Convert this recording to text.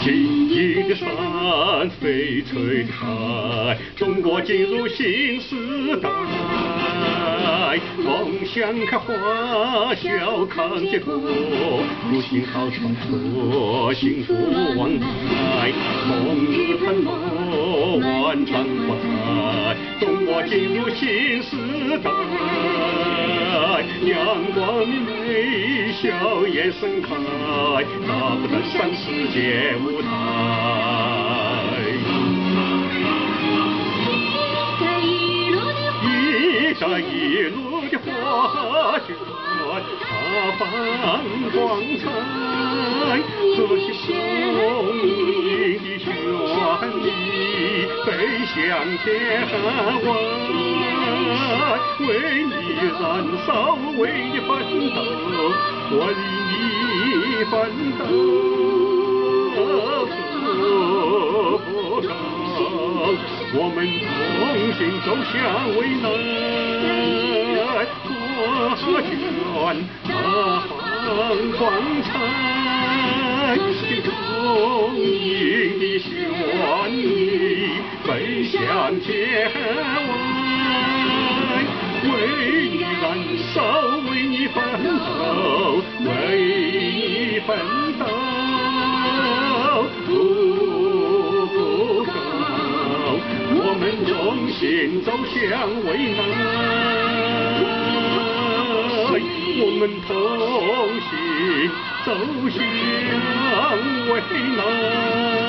金鹰的山，翡翠的海，中国进入新时代。梦想开花，小康结果，如新好传说，幸福旺来。梦一喷落，万丈花彩，中国进入新时代。阳光明媚，笑颜盛开，大步登上世界舞台。一带一路的画卷，它放光彩，和谐共赢的旋律，飞向天外。为你燃烧，为你奋斗，为你奋斗。我们同心走向未来，画卷它放光彩，共赢的旋律，飞向天外。为你燃烧，为你奋斗，为你奋斗。我们同心走向未来，我们同心走向未来。